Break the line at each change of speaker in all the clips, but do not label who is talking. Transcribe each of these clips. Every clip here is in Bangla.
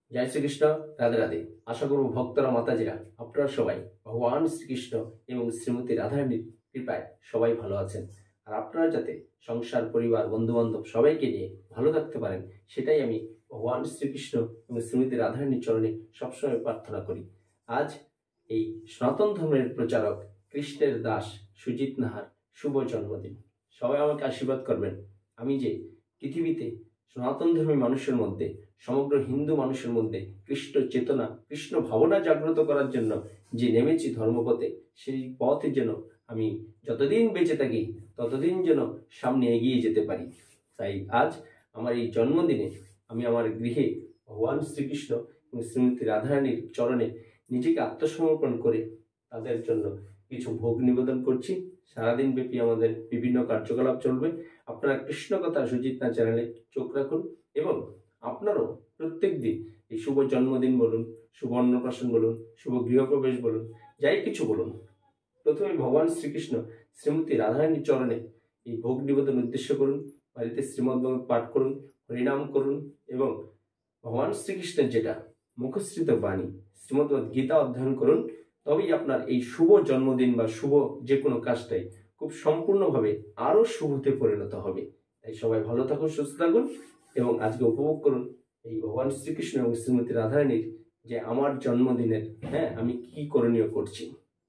জয় শ্রীকৃষ্ণ। রাধে রাধে। আশা করব ভক্তরা মাতাজিরা আপনারা সবাই ভগবান শ্রীকৃষ্ণ এবং শ্রীমতী রাধারানীর কৃপায় সবাই ভালো আছেন। আর আপনারা যাতে সংসার, পরিবার, বন্ধুবান্ধব সবাইকে নিয়ে ভালো থাকতে পারেন, সেটাই আমি ভগবান শ্রীকৃষ্ণ এবং শ্রীমতী রাধারানীর চরণে সবসময় প্রার্থনা করি। আজ এই সনাতন ধর্মের প্রচারক কৃষ্ণের দাস সুজিত নাহার শুভ জন্মদিন। সবাই আমাকে আশীর্বাদ করবেন। আমি যে পৃথিবীতে সনাতন ধর্মী মানুষের মধ্যে, সমগ্র হিন্দু মানুষের মধ্যে কৃষ্ণ চেতনা, কৃষ্ণ ভাবনা জাগ্রত করার জন্য যে নেমেছি ধর্মপথে, সেই পথে যেন আমি যতদিন বেঁচে থাকি ততদিন যেন সামনে এগিয়ে যেতে পারি। তাই আজ আমার এই জন্মদিনে আমি আমার গৃহে ভগবান শ্রীকৃষ্ণ এবং শ্রীমতী রাধারানীর চরণে নিজেকে আত্মসমর্পণ করে তাদের জন্য কিছু ভোগ নিবেদন করছি। সারাদিন ব্যাপী আমাদের বিভিন্ন কার্যকলাপ চলবে। আপনারা কৃষ্ণ কথা সুজিত না চ্যানেলে চোখ রাখুন এবং আপনারও প্রত্যেক দিন এই শুভ জন্মদিন বলুন, শুভ অন্নপ্রাশন বলুন, শুভ গৃহপ্রবেশ বলুন, যাই কিছু বলুন, প্রথমে ভগবান শ্রীকৃষ্ণ শ্রীমতী রাধারানীর চরণে এই ভোগ নিবেদন উদ্দেশ্য করুন। বাড়িতে শ্রীমদ্ভাগবত পাঠ করুন, হরিনাম করুন এবং ভগবান শ্রীকৃষ্ণের যেটা মুখশ্রিত বাণী শ্রীমদ্ভগবত গীতা অধ্যয়ন করুন। তবেই আপনার এই শুভ জন্মদিন বা শুভ যে কোনো কাজটাই খুব সম্পূর্ণভাবে আরও শুভতে পরিণত হবে। তাই সবাই ভালো থাকুন, সুস্থ থাকুন এবং আজকে উপভোগ করুন এই ভগবান শ্রীকৃষ্ণ এবং শ্রীমতী রাধারানীর যে আমার জন্মদিনের আমি কি করণীয় করছি।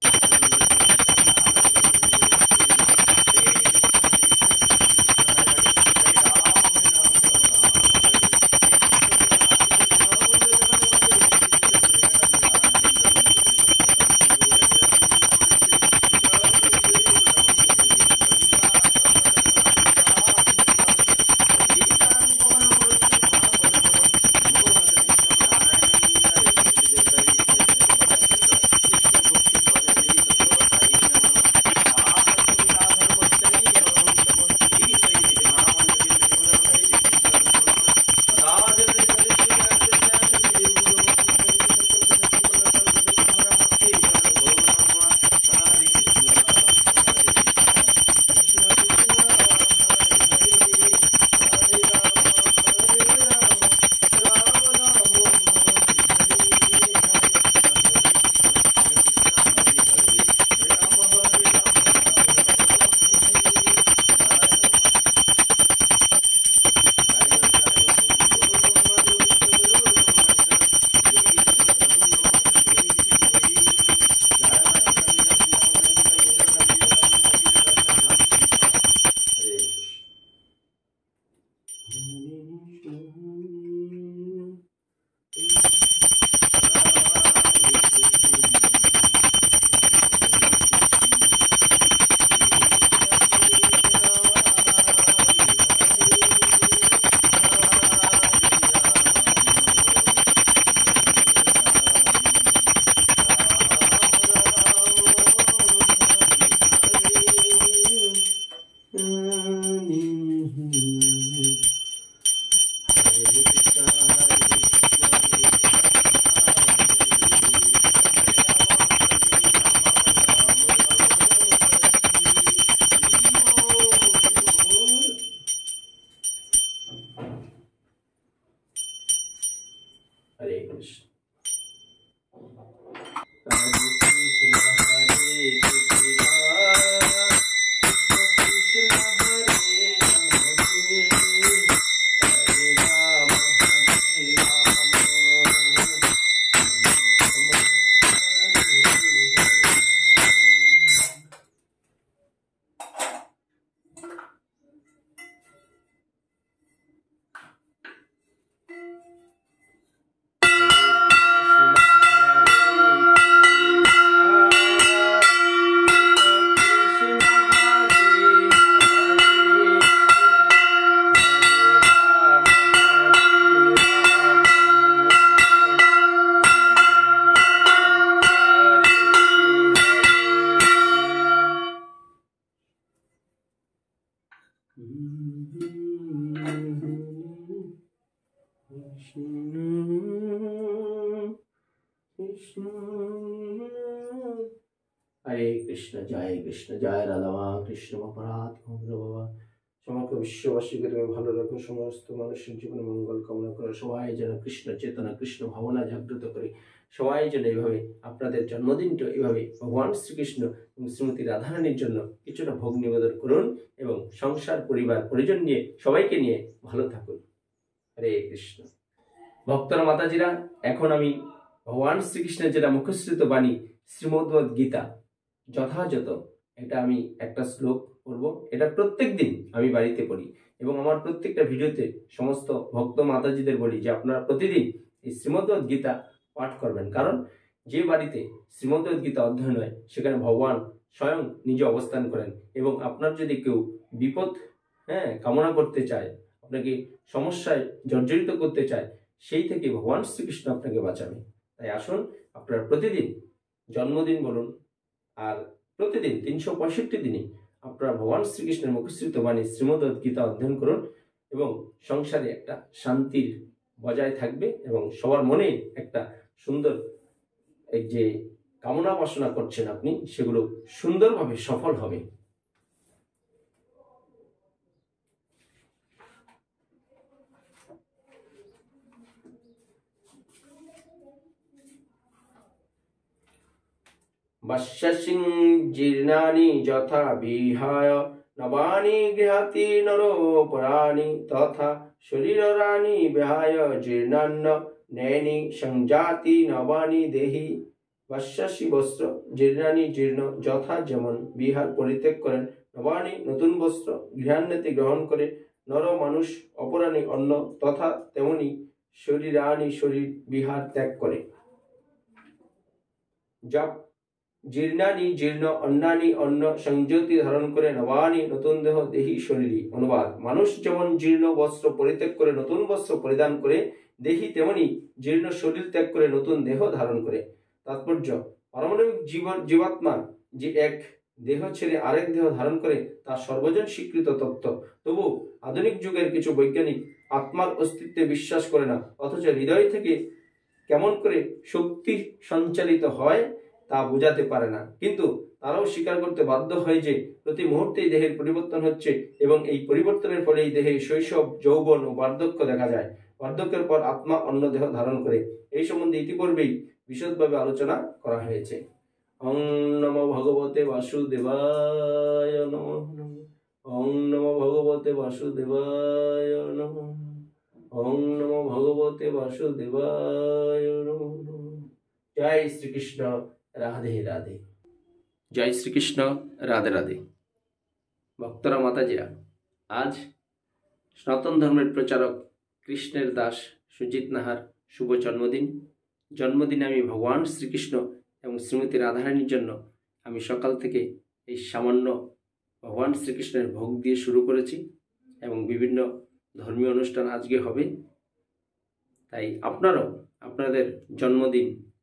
हरे कृष्ण। हरे कृष्ण, जय राधा कृष्ण अपराध बाबा। क्षमा আমাকে বিশ্ববাসীকে তুমি ভালো রাখো, সমস্ত মানুষের জীবনে মঙ্গল কামনা করো, সবাই যেন কৃষ্ণ চেতনা কৃষ্ণ ভাবনা জাগ্রত করে সবাই যেন এইভাবে আপনাদের জন্মদিনটা এইভাবে ভগবান শ্রীকৃষ্ণ এবং শ্রীমতী রাধারানীর জন্য কিছুটা ভোগ নিবেদন করুন এবং সংসার পরিবার পরিজন নিয়ে সবাইকে নিয়ে ভালো থাকুন। হরে কৃষ্ণ। ভক্তরা মাতাজিরা, এখন আমি ভগবান শ্রীকৃষ্ণের যেটা মুখশ্রিত বাণী শ্রীমদ্ভগবদ গীতা যথাযথ এটা আমি একটা শ্লোক পড়ব। এটা প্রত্যেক দিন আমি বাড়িতে পড়ি এবং আমার প্রত্যেকটা ভিডিওতে সমস্ত ভক্ত মাতাজিদের বলি যে আপনারা প্রতিদিন এই শ্রীমদ্ভগবদ গীতা পাঠ করবেন, কারণ যে বাড়িতে শ্রীমদ্ভগবদ গীতা অধ্যয়ন হয় সেখানে ভগবান স্বয়ং নিজে অবস্থান করেন এবং আপনার যদি কেউ বিপদ কামনা করতে চায়, আপনাকে সমস্যায় জর্জরিত করতে চায়, সেই থেকে ভগবান শ্রীকৃষ্ণ আপনাকে বাঁচাবে। তাই আসুন আপনারা প্রতিদিন জন্মদিন বলুন আর প্রতিদিন 365 দিনে আপনারা ভগবান শ্রীকৃষ্ণের মুখশ্রিত বাণী শ্রীমদ্ভগবদ গীতা অধ্যয়ন করুন এবং সংসারে একটা শান্তির বজায় থাকবে এবং সবার মনে একটা সুন্দর এই যে কামনা বাসনা করছেন আপনি সেগুলো সুন্দরভাবে সফল হবে। বাস্যাসিং জীর্ণানি যথা বিহায় নবানি গৃহাতি নরোপরাণি তথা শরীরানি বিহায় জীর্ণান্ন নয়নি সংজাতি নবানি দেহি। বাস্যাসি বস্ত্র জীর্ণানি জীর্ণ যথা যেমন বিহার পরিত্যাগ করেন, নবানি নতুন বস্ত্র গৃহান্নতি গ্রহণ করে নর মানুষ অপরাণী অন্ন তথা তেমনি শরীরানি শরীর বিহার ত্যাগ করে। জপ জীর্ণানি জীর্ণ অন্নানি অন্ন সংযতি ধারণ করে নবানি নতুন দেহ দেহি শরীরী। অনুবাদ: মানুষ যেমন জীর্ণ বস্ত্র পরিত্যাগ করে নতুন বস্ত্র পরিধান করে দেহি তেমনি জীর্ণ শরীর ত্যাগ করে নতুন দেহ ধারণ করে। তাৎপর্য: পারমাণবিক জীবাত্মা যে এক দেহ ছেড়ে আরেক দেহ ধারণ করে তা সর্বজন স্বীকৃত তত্ত্ব। তবু আধুনিক যুগের কিছু বৈজ্ঞানিক আত্মার অস্তিত্বে বিশ্বাস করে না, অথচ হৃদয় থেকে কেমন করে শক্তি সঞ্চালিত হয় তা বোঝাতে পারে না, কিন্তু তারাও স্বীকার করতে বাধ্য হয় যে প্রতি মুহূর্তেই দেহের পরিবর্তন হচ্ছে এবং এই পরিবর্তনের ফলে এই দেহে শৈশব, যৌবন ও বার্ধক্য দেখা যায়। বার্ধক্যের পর আত্মা অন্য দেহ ধারণ করে। এই সম্বন্ধে ইতিপূর্বেই বিশদভাবে আলোচনা করা হয়েছে। ওং নমো ভগবতে বাসুদেবায় নমঃ। ওং নমো ভগবতে বাসুদেবায় নমঃ। ওং নমো ভগবতে বাসুদেবায় নমঃ। জয় শ্রীকৃষ্ণ, রাধে রাধে। জয় শ্রীকৃষ্ণ, রাধে রাধে। ভক্তরা মাতাজিরা, আজ সনাতন ধর্মের প্রচারক কৃষ্ণের দাস সুজিত নাহার শুভ জন্মদিন। জন্মদিনে আমি ভগবান শ্রীকৃষ্ণ এবং শ্রীমতী রাধারানীর জন্য আমি সকাল থেকে এই সামান্য ভগবান শ্রীকৃষ্ণের ভোগ দিয়ে শুরু করেছি এবং বিভিন্ন ধর্মীয় অনুষ্ঠান আজকে হবে। তাই আপনারাও আপনাদের জন্মদিন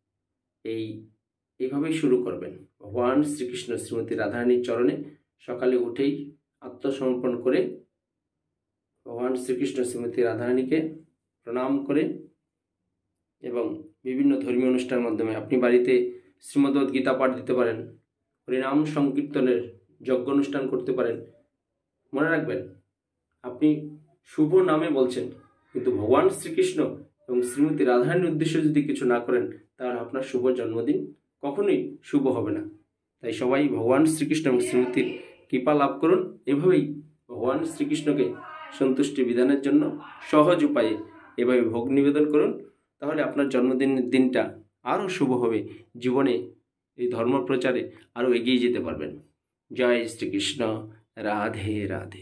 এইভাবেই শুরু করবেন। ভগবান শ্রীকৃষ্ণ শ্রীমতী রাধারানীর চরণে সকালে উঠেই আত্মসমর্পণ করে ভগবান শ্রীকৃষ্ণ শ্রীমতী রাধারানীকে প্রণাম করে এবং বিভিন্ন ধর্মীয় অনুষ্ঠানের মাধ্যমে আপনি বাড়িতে শ্রীমদ্ভগবদ গীতা পাঠ দিতে পারেন, হরিনাম সংকীর্তনের যজ্ঞ অনুষ্ঠান করতে পারেন। মনে রাখবেন, আপনি শুভ নামে বলছেন, কিন্তু ভগবান শ্রীকৃষ্ণ এবং শ্রীমতী রাধারানীর উদ্দেশ্যে যদি কিছু না করেন তাহলে আপনার শুভ জন্মদিন কখনোই শুভ হবে না। তাই সবাই ভগবান শ্রীকৃষ্ণ এবং শ্রীমতীর কৃপা লাভ করুন। এভাবেই ভগবান শ্রীকৃষ্ণকে সন্তুষ্টি বিধানের জন্য সহজ উপায়ে এভাবে ভোগ নিবেদন করুন, তাহলে আপনার জন্মদিনের দিনটা আরও শুভ হবে। জীবনে এই ধর্ম প্রচারে আরও এগিয়ে যেতে পারবেন। জয় শ্রীকৃষ্ণ, রাধে রাধে।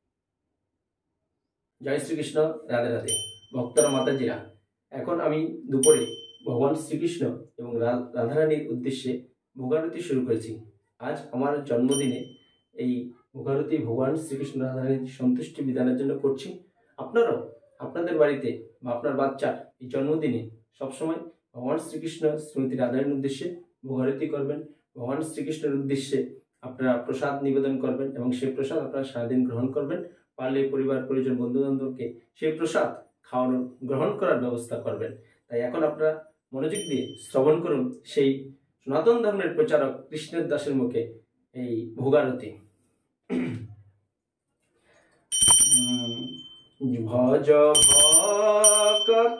জয় শ্রীকৃষ্ণ, রাধে রাধে। ভক্তরা মাতাজিরা, এখন আমি দুপুরে ভগবান শ্রীকৃষ্ণ এবং রাধারানীর উদ্দেশ্যে ভোগারতি শুরু করেছি। আজ আমার জন্মদিনে এই ভোগারতি ভগবান শ্রীকৃষ্ণ রাধারানীর সন্তুষ্টি বিধানের জন্য করছি। আপনারাও আপনাদের বাড়িতে বা আপনার বাচ্চার এই জন্মদিনে সবসময় ভগবান শ্রীকৃষ্ণ শ্রীমতী রাধারানীর উদ্দেশ্যে ভোগারতি করবেন। ভগবান শ্রীকৃষ্ণের উদ্দেশ্যে আপনারা প্রসাদ নিবেদন করবেন এবং সেই প্রসাদ আপনারা সারাদিন গ্রহণ করবেন। পারলে পরিবার পরিজন বন্ধু বান্ধবকে সেই প্রসাদ খাওয়ানোর গ্রহণ করার ব্যবস্থা করবেন। তাই এখন আপনারা মনোযোগ দিয়ে শ্রবণ করুন সেই সনাতন ধর্মের প্রচারক কৃষ্ণের দাসের মুখে এই ভোগারতি। ভজ ভকত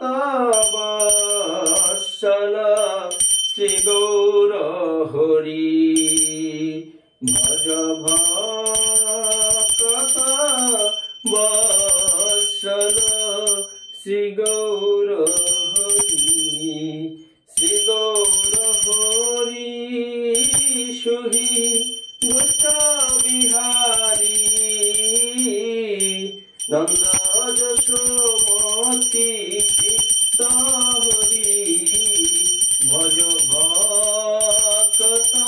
বৎসল শ্রী গৌর হরি ভজ ভকত বৎসল শ্রী গৌর হরি শ্রী গৌর হরি সুহি গুপ্ত বিহারী নন্দ যশোমতি চিত্ত হরি ভজ ভকত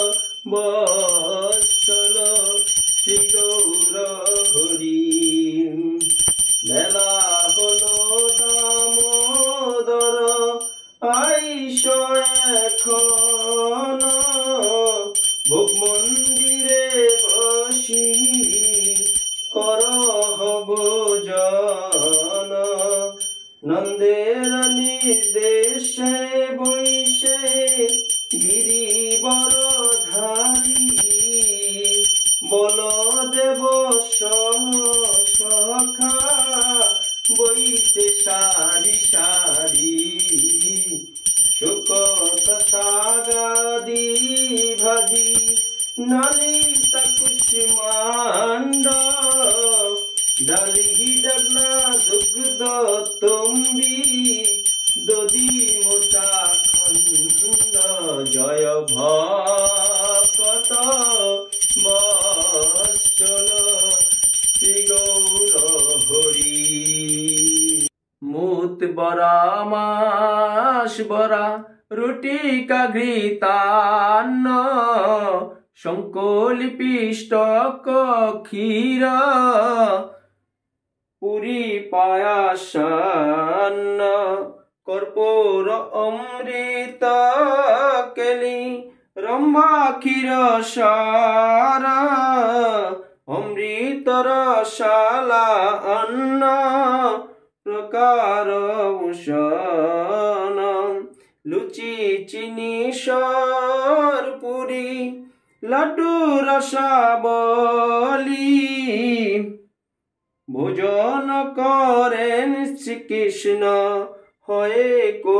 বৎসল শ্রী গৌর হরি মেলা হলো দামোদর আইস এখন ভোগ মন্দিরে বসি করহ ভোজন নন্দের নির্দেশে বৈশে গিরিবর ধারী বলদেব সখা বৈশে সারি সারি শুকত সাগাদি ভাজি নালিত কুষ্মাণ্ড ডালি ডাকনা দুগ্ধ তুমি দধি মোটা খণ্ড জয় ভকত বৎসল শ্রী গৌর হরি মুত বরা মাস বরা রুটি কাঘৃতান্ন শঙ্কলি পিষ্টক ক্ষীর পুরি পায়াসান্ন কর্পূর অমৃত কেলি রম্ভা ক্ষীর সার অমৃত রসালা অন্ন প্রকার ভূষণ লুচি চিনি সর পুরি লাড্ডু রসাবলি ভোজন করেন শ্রীকৃষ্ণ হয়ে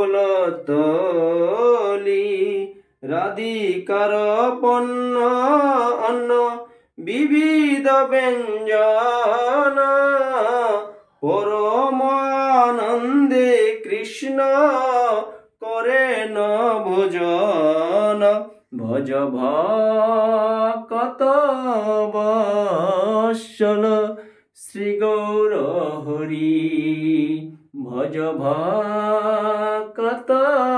কোলতলি রাধিকার পন্ন অন্ন বিবিধ ব্যঞ্জন পরমানন্দে কৃষ্ণ করেন ভোজন ভজ ভকত বৎসল শ্রী গৌর হরি ভজ ভকত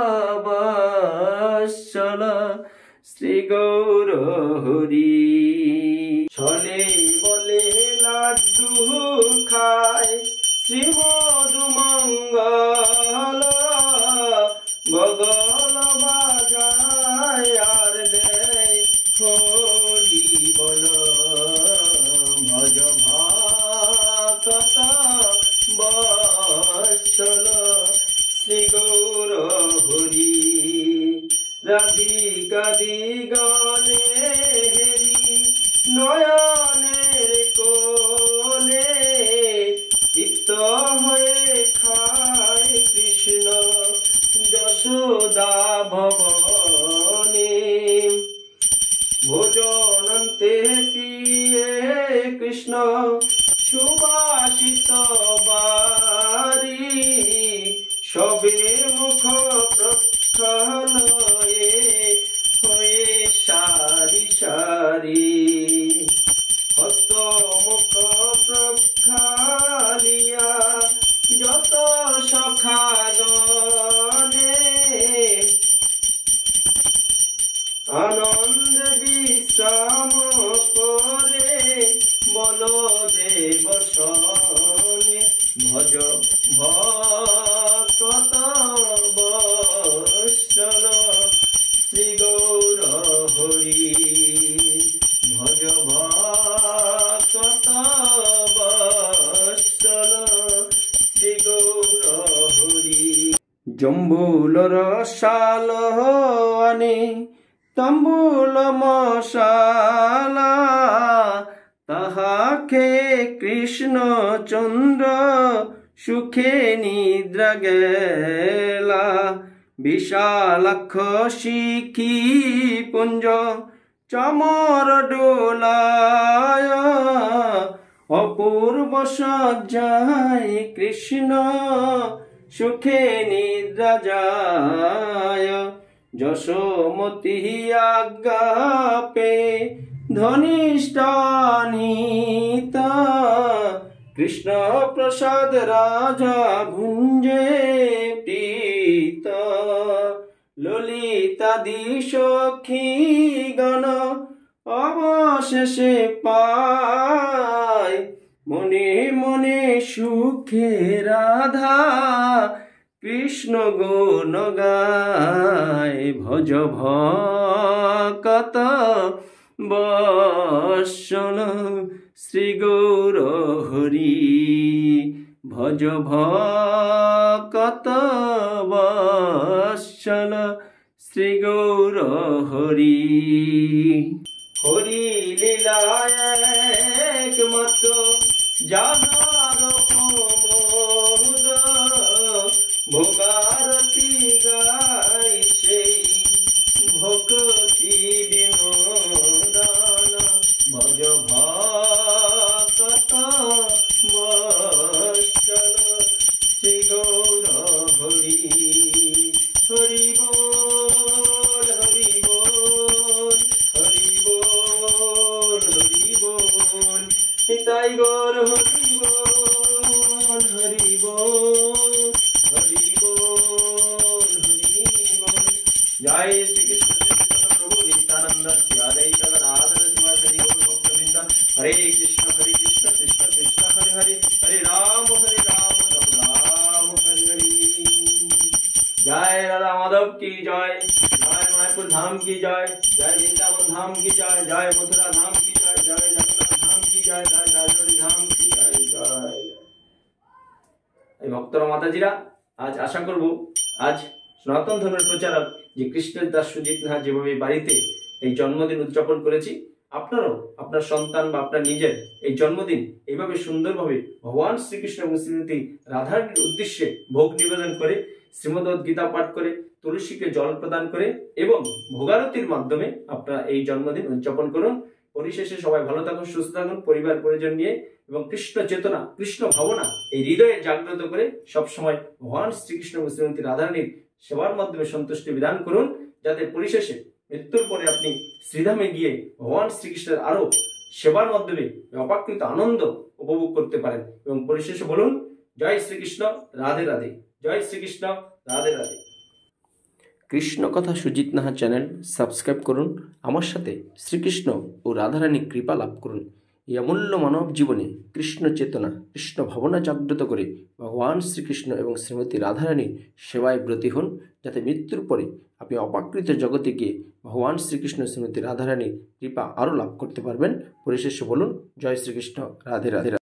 বৎসল শ্রী গৌর হরি ছলে বলে লাড্ডু খায় শ্রী মধু মঙ্গল গগল বাজায় আর দেয় হরি বল ভজ ভকত বৎসল শ্রী গৌর হরি রাধিকা দিগনে হেরি নয়নের কোলে চিত্ত হয়ে খায় কৃষ্ণ যশোদা ভবনে ভোজনন্তে প্রিয়ে কৃষ্ণ সুবাসিত বারি সবে মুখ প্রক্ষালয়ে হয়ে সারি সারি হস্ত মুখ প্রক্ষালিয়া যত সখাগণে আনন্দ বিশ্রাম করে বলদেব শনে ভজ ভকত বৎসল শ্রী গৌর হরি ভজ ভকত বৎসল শ্রী গৌর হরি জম্বুল রসাল আনে তাম্বুল মশালা
তাহাকে কৃষ্ণচন্দ্র সুখে নিদ্রা গেলা। বিশালাক্ষ শিখি পুঞ্জ চমর ডোলায়, অপূর্ব সজ্জায় কৃষ্ণ সুখে নিদ্রা যায়। যশোমতি আজ্ঞা পে ধনিষ্ঠানিত, কৃষ্ণ প্রসাদ রাজা ভুঞ্জে প্রীত। ললিতাদি সখী গণ অবশেষে পায়, মনে মনে সুখে রাধা কৃষ্ণ গুণ গায়। ভজ ভকত বৎসল শ্রী গৌর হরি, ভজ ভকত বৎসল শ্রী গৌর হরি। হরি লীলায় একমাত্র যাহার প্রমোদ, ভোগারতি গাই সেই ভক্তি বিনোদন। ভজ ভকত বৎসল শ্রী গৌর হরি। হরি বল হরি বল হরি বল হরি বল, নিতাই গৌর হরি বল হরি বল হরি বল হরি বল। জয় শ্রীকৃষ্ণ চৈতন্য প্রভু নিত্যানন্দ, শ্রী অদ্বৈত গদাধর শিবাসাদি গৌর ভক্তবৃন্দ। হরে কৃষ্ণ কৃষ্ণ কৃষ্ণ হরে হরে, হরে রাম রাম হরে হরে। জয় রাধা মাধব की जय, जय मायापुर धाम की जय, जय वृंदावन धाम की जय, जय मथुरा धाम की जय, जय जगन्नाथ धाम की जय, जय राजौरी धाम की जय जय। এই ভক্তরা মাতাজিরা, আজ আশা করব আজ সনাতন ধর্মের প্রচারক যে কৃষ্ণের দাস সুজিত নাহা যেভাবে বাড়িতে এই জন্মদিন উদযাপন করেছি, আপনারাও আপনার সন্তান বা আপনার নিজের এই জন্মদিন এইভাবে সুন্দরভাবে ভগবান শ্রীকৃষ্ণ এবং শ্রীমতী রাধার উদ্দেশ্যে ভোগ নিবেদন করে, শ্রীমদ্ গীতা পাঠ করে, তুলসীকে জল প্রদান করে এবং ভোগারতির মাধ্যমে আপনারা এই জন্মদিন উদযাপন করুন। পরিশেষে সবাই ভালো থাকুন, সুস্থ থাকুন, পরিবার পরিজন নিয়ে, এবং কৃষ্ণ চেতনা কৃষ্ণ ভাবনা এই হৃদয়ে জাগ্রত করে সবসময় ভগবান শ্রীকৃষ্ণ এবং শ্রীমতী রাধারানীর সেবার মাধ্যমে সন্তুষ্টি বিধান করুন, যাতে পরিশেষে মৃত্যুর পরে আপনি শ্রীধামে গিয়ে ভগবান শ্রীকৃষ্ণের আরো সেবার মাধ্যমে অপাকৃত আনন্দ উপভোগ করতে পারেন। এবং পরিশেষে বলুন জয় শ্রীকৃষ্ণ, রাধে রাধে। জয় শ্রীকৃষ্ণ, রাধে রাধে। কৃষ্ণ কথা সুজিত নাহা চ্যানেল সাবস্ক্রাইব করুন, আমার সাথে শ্রীকৃষ্ণ ও রাধারানী কৃপা লাভ করুন। এই অমূল্য মানব জীবনে কৃষ্ণ চেতনা কৃষ্ণ ভাবনা জাগ্রত করে ভগবান শ্রীকৃষ্ণ এবং শ্রীমতী রাধারানীর সেবায় ব্রতী হন, যাতে মৃত্যুর পরে আপনি অপাকৃত জগতে গিয়ে ভগবান শ্রীকৃষ্ণ শ্রীমতী রাধারানীর কৃপা আরও লাভ করতে পারবেন। পরিশেষে বলুন জয় শ্রীকৃষ্ণ, রাধে রাধে।